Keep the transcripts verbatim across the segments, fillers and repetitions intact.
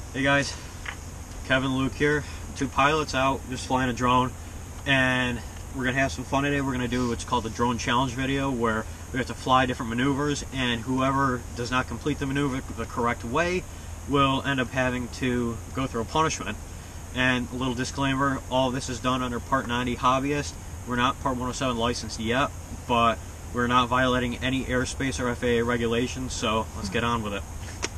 Hey guys, Kevin, Luke here. Two pilots out just flying a drone, and we're gonna have some fun today. We're gonna do what's called the drone challenge video, where we have to fly different maneuvers, and whoever does not complete the maneuver the correct way will end up having to go through a punishment. And a little disclaimer, all of this is done under Part ninety hobbyist. We're not Part one oh seven licensed yet, but we're not violating any airspace or F A A regulations, so let's get on with it.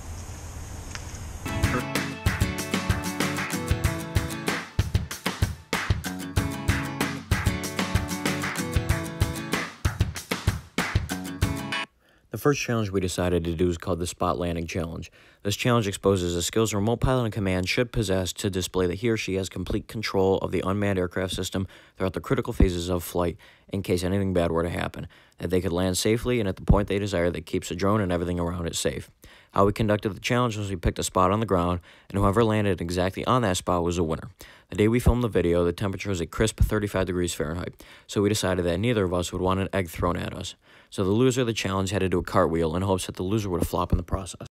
The first challenge we decided to do is called the Spot Landing Challenge. This challenge exposes the skills a remote pilot in command should possess to display that he or she has complete control of the unmanned aircraft system throughout the critical phases of flight in case anything bad were to happen, that they could land safely and at the point they desire that keeps the drone and everything around it safe. How we conducted the challenge was we picked a spot on the ground, and whoever landed exactly on that spot was a winner. The day we filmed the video, the temperature was a crisp thirty-five degrees Fahrenheit, so we decided that neither of us would want an egg thrown at us. So the loser of the challenge had to do a cartwheel in hopes that the loser would flop in the process.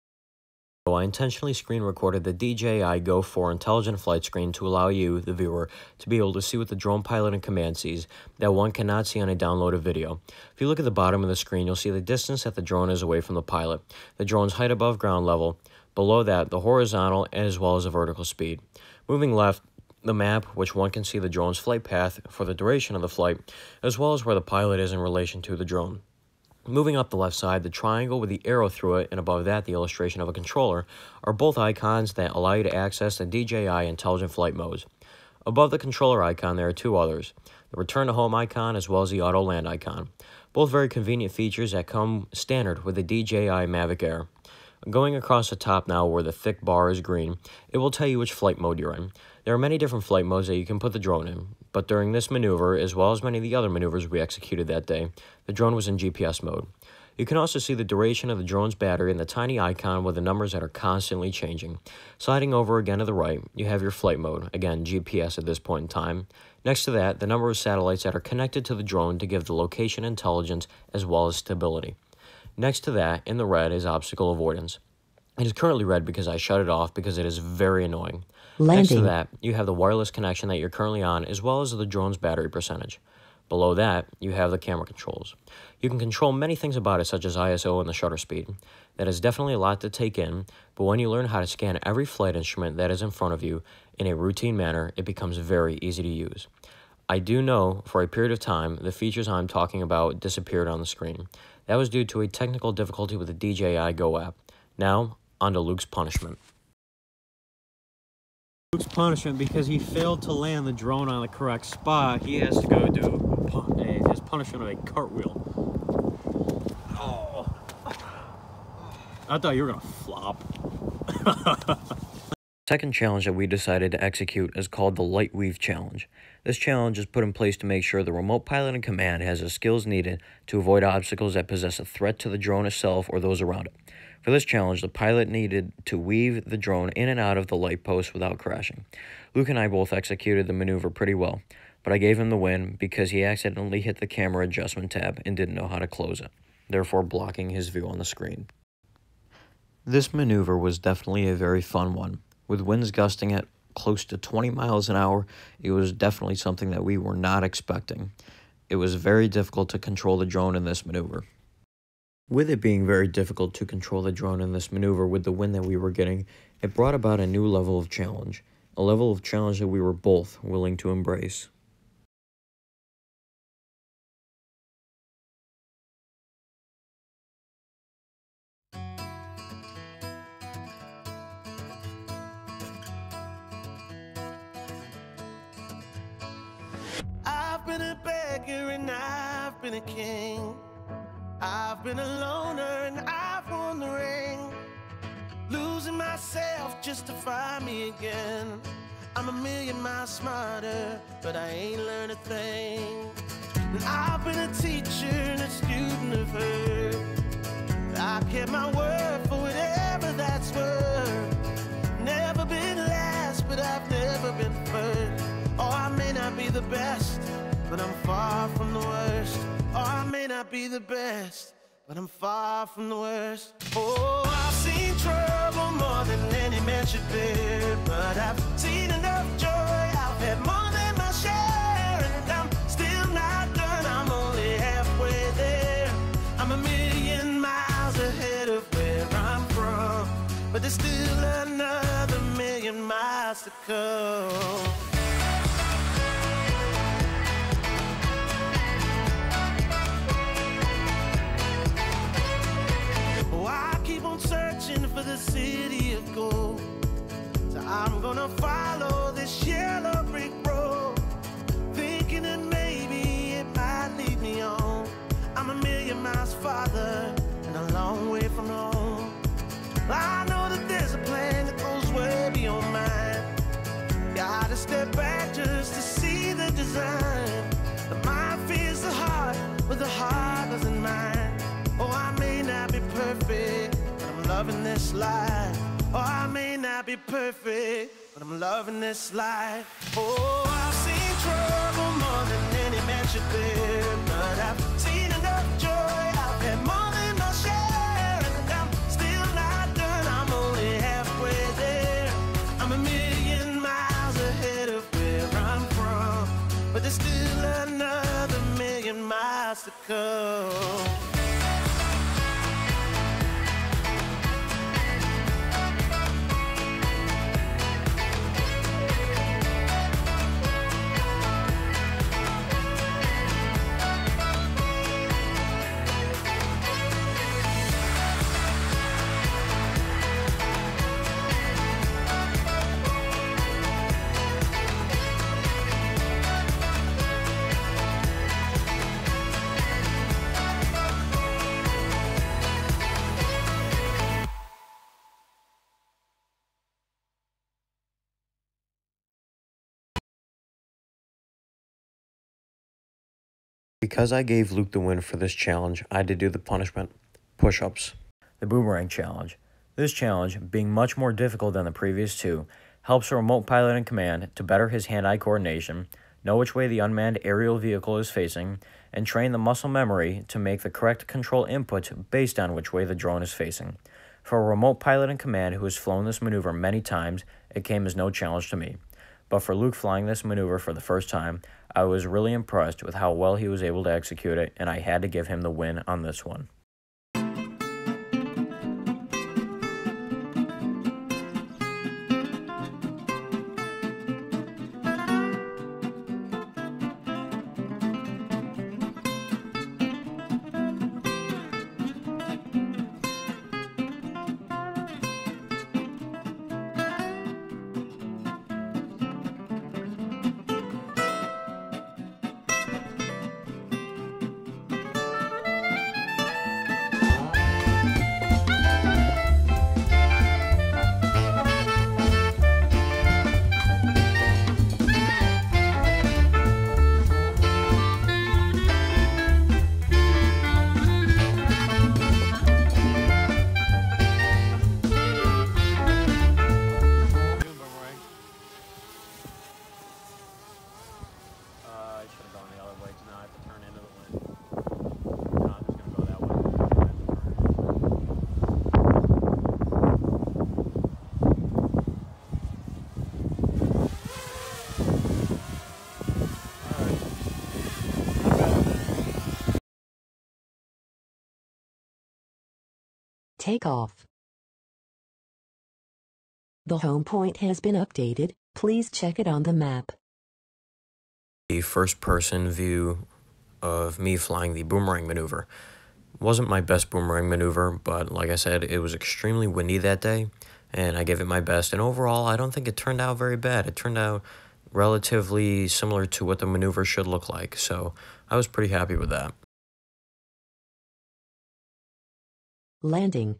So I intentionally screen recorded the D J I Go four intelligent flight screen to allow you, the viewer, to be able to see what the drone pilot in command sees that one cannot see on a downloaded video. If you look at the bottom of the screen, you'll see the distance that the drone is away from the pilot, the drone's height above ground level, below that the horizontal as well as the vertical speed. Moving left, the map, which one can see the drone's flight path for the duration of the flight, as well as where the pilot is in relation to the drone. Moving up the left side, the triangle with the arrow through it, and above that, the illustration of a controller, are both icons that allow you to access the D J I intelligent flight modes. Above the controller icon, there are two others, the return to home icon as well as the auto land icon. Both very convenient features that come standard with the D J I Mavic Air. Going across the top now where the thick bar is green, it will tell you which flight mode you're in. There are many different flight modes that you can put the drone in, but during this maneuver, as well as many of the other maneuvers we executed that day, the drone was in G P S mode. You can also see the duration of the drone's battery in the tiny icon with the numbers that are constantly changing. Sliding over again to the right, you have your flight mode, again G P S at this point in time. Next to that, the number of satellites that are connected to the drone to give the location intelligence as well as stability. Next to that, in the red, is obstacle avoidance. It is currently red because I shut it off because it is very annoying. Landing. Next to that, you have the wireless connection that you're currently on, as well as the drone's battery percentage. Below that, you have the camera controls. You can control many things about it, such as I S O and the shutter speed. That is definitely a lot to take in, but when you learn how to scan every flight instrument that is in front of you in a routine manner, it becomes very easy to use. I do know, for a period of time, the features I'm talking about disappeared on the screen. That was due to a technical difficulty with the D J I Go app. Now, on to Luke's punishment. Luke's punishment, because he failed to land the drone on the correct spot, he has to go do a, a, his punishment of a cartwheel. Oh. I thought you were going to flop. Second challenge that we decided to execute is called the Light Weave Challenge. This challenge is put in place to make sure the remote pilot in command has the skills needed to avoid obstacles that possess a threat to the drone itself or those around it. For this challenge, the pilot needed to weave the drone in and out of the light post without crashing. Luke and I both executed the maneuver pretty well, but I gave him the win because he accidentally hit the camera adjustment tab and didn't know how to close it, therefore blocking his view on the screen. This maneuver was definitely a very fun one. With winds gusting at close to twenty miles an hour, it was definitely something that we were not expecting. It was very difficult to control the drone in this maneuver. With it being very difficult to control the drone in this maneuver with the wind that we were getting, it brought about a new level of challenge, a level of challenge that we were both willing to embrace. I've been a beggar and I've been a king. I've been a loner and I've won the ring. Losing myself just to find me again. I'm a million miles smarter, but I ain't learned a thing. And I've been a teacher and a student of her. I kept my word for whatever that's worth. Never been last, but I've never been first. Oh, I may not be the best, but I'm far from the worst. Oh, I may not be the best, but I'm far from the worst. Oh, I've seen trouble more than any man should bear, but I've seen enough joy, I've had more than my share, and I'm still not done, I'm only halfway there. I'm a million miles ahead of where I'm from, but there's still another million miles to go. Oh, I keep on searching for the city of gold, so I'm gonna follow this yellow brick road, thinking that maybe it might lead me on. I'm a million miles farther and a long way from home. I know that there's a plan that goes way beyond mine. Gotta step back just to see the design. The mind feels the heart, but the heart doesn't mind. Oh, I may not be perfect, but I'm loving this life. Oh, I may not be perfect, but I'm loving this life. Oh, I've seen trouble more than any man should bear, but I've seen enough joy, I've had more than my share, and I'm still not done, I'm only halfway there. I'm a million miles ahead of where I'm from, but there's still another million miles to go. Because I gave Luke the win for this challenge, I had to do the punishment, push-ups. The boomerang challenge. This challenge, being much more difficult than the previous two, helps a remote pilot in command to better his hand-eye coordination, know which way the unmanned aerial vehicle is facing, and train the muscle memory to make the correct control input based on which way the drone is facing. For a remote pilot in command who has flown this maneuver many times, it came as no challenge to me. But for Luke flying this maneuver for the first time, I was really impressed with how well he was able to execute it, and I had to give him the win on this one. Takeoff. The home point has been updated. Please check it on the map. The first-person view of me flying the boomerang maneuver. Wasn't my best boomerang maneuver, but like I said, it was extremely windy that day, and I gave it my best. And overall, I don't think it turned out very bad. It turned out relatively similar to what the maneuver should look like, so I was pretty happy with that. Landing.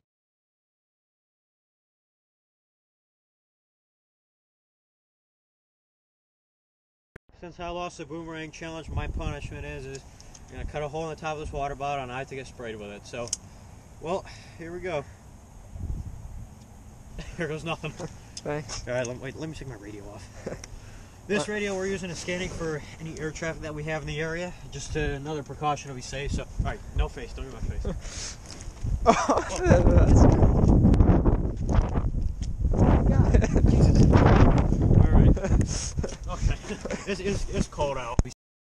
Since I lost the boomerang challenge, my punishment is, is I'm going to cut a hole in the top of this water bottle and I have to get sprayed with it. So, well, here we go. Here goes nothing. Thanks. Alright, let, wait, let me take my radio off. This what? radio we're using is scanning for any air traffic that we have in the area. Just uh, another precaution to be safe. So, alright, no face, don't do my face. Oh, that's good. It's, it's, it's cold out.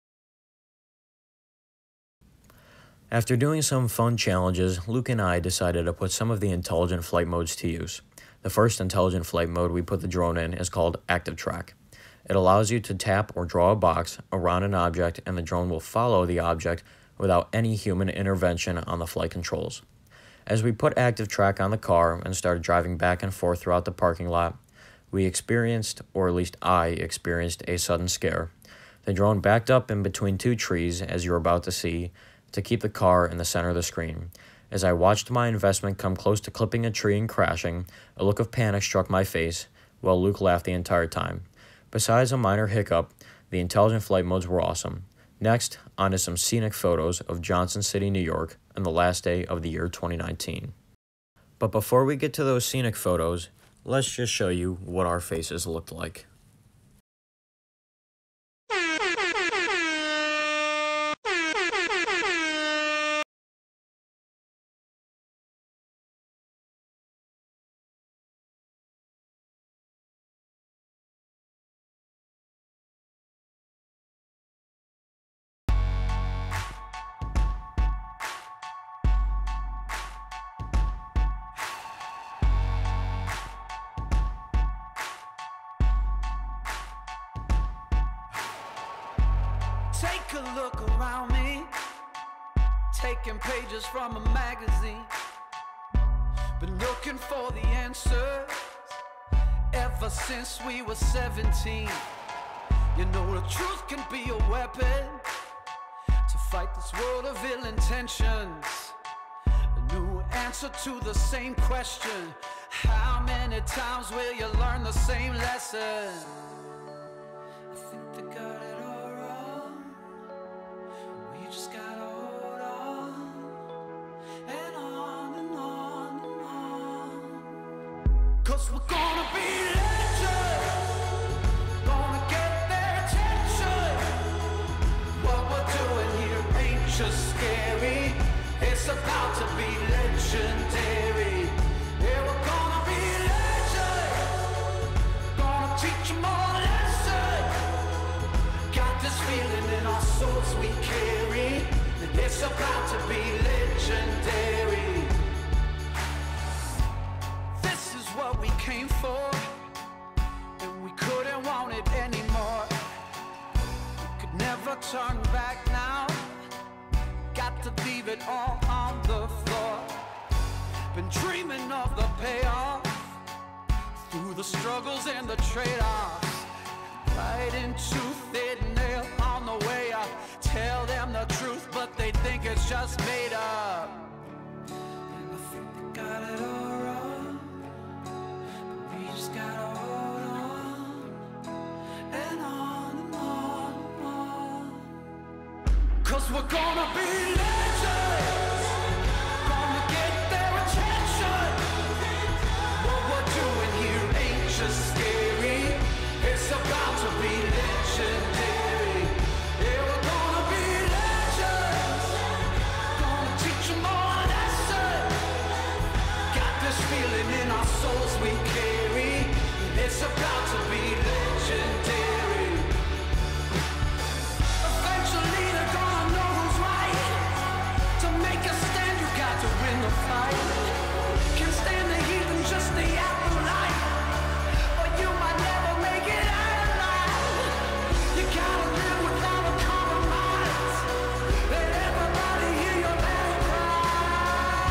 After doing some fun challenges, Luke and I decided to put some of the intelligent flight modes to use. The first intelligent flight mode we put the drone in is called Active Track. It allows you to tap or draw a box around an object and the drone will follow the object without any human intervention on the flight controls. As we put Active Track on the car and started driving back and forth throughout the parking lot, we experienced, or at least I experienced, a sudden scare. The drone backed up in between two trees, as you're about to see, to keep the car in the center of the screen. As I watched my investment come close to clipping a tree and crashing, a look of panic struck my face, while Luke laughed the entire time. Besides a minor hiccup, the intelligent flight modes were awesome. Next, on to some scenic photos of Johnson City, New York, on the last day of the year twenty nineteen. But before we get to those scenic photos, let's just show you what our faces looked like. Take a look around me, taking pages from a magazine. Been looking for the answers ever since we were seventeen. You know the truth can be a weapon to fight this world of ill intentions. A new answer to the same question: how many times will you learn the same lesson? I think they got it all wrong. We just gotta hold on, and on and on and on. Cause we're gonna be legends, gonna get their attention. What we're doing here ain't just scary, it's about to be legendary. Yeah, we're gonna be legends, gonna teach them all a lesson. Got this feeling in our souls we carry, and it's about to be legendary. This is what we came for, and we couldn't want it anymore. We could never turn back now, got to leave it all on the floor. Been dreaming of the payoff, through the struggles and the trade-offs. Right into thin nail on the way up. Tell them the truth, but they think it's just made up. And I think they got it all wrong, but we just gotta hold on, and on and on and on. Cause we're gonna be legends, gonna get their attention. What we're doing here ain't just scary, it's about to be legendary. Yeah, we're gonna be legends, gonna teach them all a lesson. Got this feeling in our souls we carry, it's about to be legendary. Eventually they're gonna know who's right. To make a stand you got to win the fight. Can't stand the heat and just the apple light, or you might never make it out alive. You gotta live without a compromise. Let everybody hear your battle cry.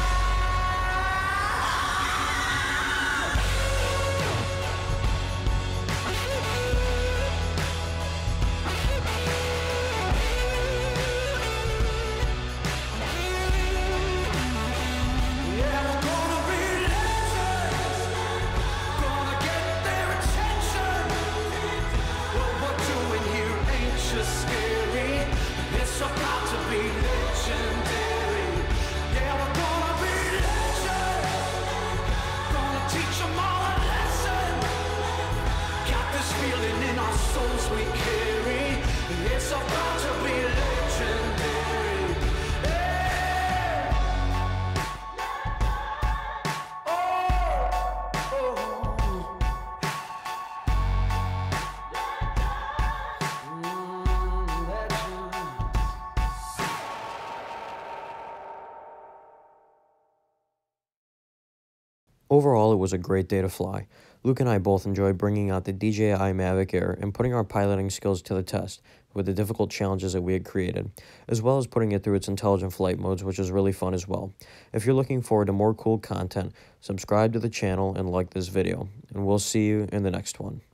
Yeah, we're gonna be legends, gonna get their attention. What we're doing here ain't just scary, it's about to be legendary. Yeah, we're gonna be legends, gonna teach them all a lesson. Got this feeling in our souls we carry, it's about to be legendary. Hey! Oh, oh. Overall, it was a great day to fly. Luke and I both enjoyed bringing out the D J I Mavic Air and putting our piloting skills to the test with the difficult challenges that we had created, as well as putting it through its intelligent flight modes, which is really fun as well. If you're looking forward to more cool content, subscribe to the channel and like this video, and we'll see you in the next one.